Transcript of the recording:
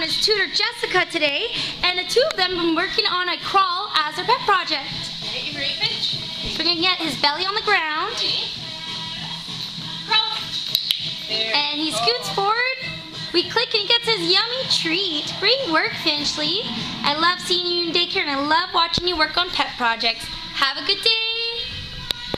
his tutor Jessica today, and the two of them have been working on a crawl as their pet project. We're going to get his belly on the ground. Crawl. And he scoots forward. We click and he gets his yummy treat. Great work, Finchley. I love seeing you in daycare and I love watching you work on pet projects. Have a good day.